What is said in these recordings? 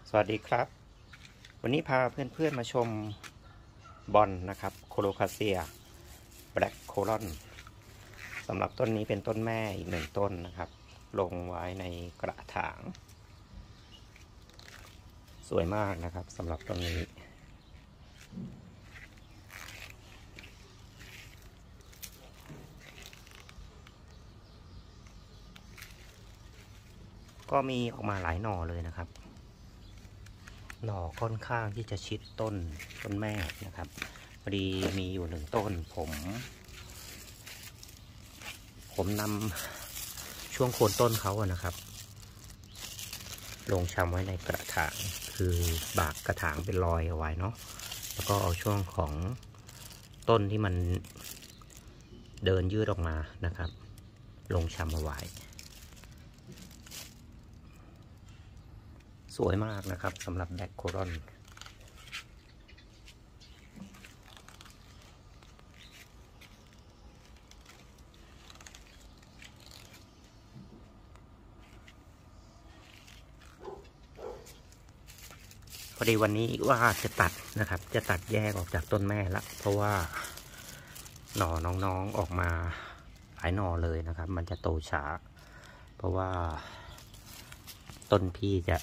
สวัสดีครับวันนี้พาเพื่อนๆมาชมบอนนะครับโคโลคาเซียแบล็กโคลอนสำหรับต้นนี้เป็นต้นแม่อีกหนึ่งต้นนะครับลงไว้ในกระถางสวยมากนะครับสำหรับต้นนี้ก็มีออกมาหลายหน่อเลยนะครับหน่อค่อนข้างที่จะชิดต้นแม่นะครับพอดีมีอยู่หนึ่งต้นผมนำช่วงโคนต้นเขาอะนะครับลงชำไว้ในกระถางคือบากกระถางเป็นรอยเอาไว้เนาะแล้วก็เอาช่วงของต้นที่มันเดินยืดออกมานะครับลงชำเอาไว้สวยมากนะครับสำหรับแบล็กโคลอนพอดีวันนี้ว่าจะตัดนะครับจะตัดแยกออกจากต้นแม่ละเพราะว่าหน่อน้องๆออกมาหลายหน่อเลยนะครับมันจะโตช้าเพราะว่าต้นพี่จะ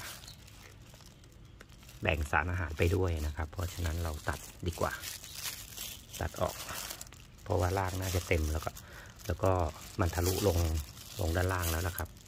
แบ่งสารอาหารไปด้วยนะครับเพราะฉะนั้นเราตัดดีกว่าตัดออกเพราะว่ารากน่าจะเต็มแล้วก็มันทะลุลงด้านล่างแล้วนะครับ